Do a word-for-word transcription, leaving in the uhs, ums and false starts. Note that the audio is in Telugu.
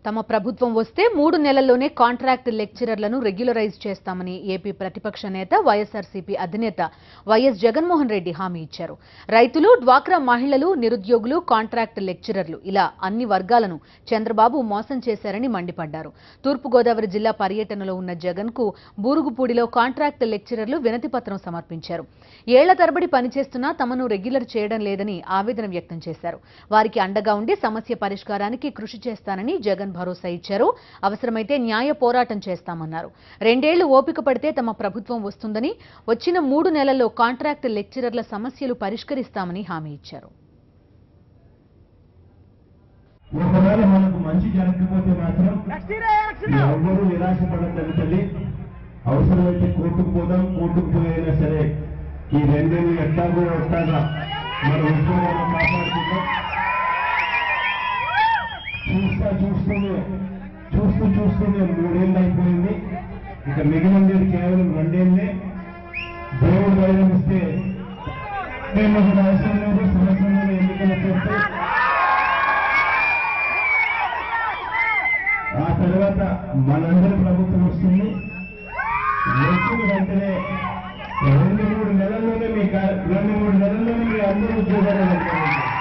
తమ ప్రభుత్వం వస్తే మూడు నెలల్లోనే కాంట్రాక్ట్ లెక్చరర్లను రెగ్యులరైజ్ చేస్తామని ఏపీ ప్రతిపక్ష నేత వైఎస్ఆర్సీపీ అధినేత వైఎస్ జగన్మోహన్ రెడ్డి హామీ ఇచ్చారు. రైతులు, డ్వాక్రా మహిళలు, నిరుద్యోగులు, కాంట్రాక్ట్ లెక్చరర్లు ఇలా అన్ని వర్గాలను చంద్రబాబు మోసం చేశారని మండిపడ్డారు. తూర్పుగోదావరి జిల్లా పర్యటనలో ఉన్న జగన్ కు బూరుగుపూడిలో కాంట్రాక్ట్ లెక్చరర్లు వినతిపత్రం సమర్పించారు. ఏళ్ల తరబడి పనిచేస్తున్నా తమను రెగ్యులర్ చేయడం లేదని ఆవేదన వ్యక్తం చేశారు. వారికి అండగా ఉండి సమస్య పరిష్కారానికి కృషి చేస్తానని జగన్ భరోసా ఇచ్చారు. అవసరమైతే న్యాయ పోరాటం చేస్తామన్నారు. రెండేళ్లు ఓపిక పడితే తమ ప్రభుత్వం వస్తుందని, వచ్చిన మూడు నెలల్లో కాంట్రాక్ట్ లెక్చరర్ల సమస్యలు పరిష్కరిస్తామని హామీ ఇచ్చారు. ఒకవేళ మనకు మంచి జరగకపోతే మాత్రం ఎవరు నిరాశపడద్దని తల్లి, అవసరమైతే కోర్టుకు పోదాం, కోర్టుకు పోయినా సరే ఈ రెండేళ్ళు ఎట్టాగో ఎట్టాగా మన ఉద్యోగాలను కాపాడుకుందాం. చూస్తా చూస్తూనే చూస్తూ చూస్తూనే మూడేళ్ళు అయిపోయింది. ఇక మిగిలింది కేవలం రెండేళ్లే. దేవుడు బయలుస్తే మేము అవసరం లేదు. సంవత్సరంలో ఎన్నికలు చేస్తే ఆ తర్వాత మనందరి ప్రభుత్వం వస్తుంది. వచ్చిన వెంటనే రెండు మూడు నెలల్లోనే మీ రెండు మూడు నెలల్లోనే మీ అందరూ ఉద్యోగాలు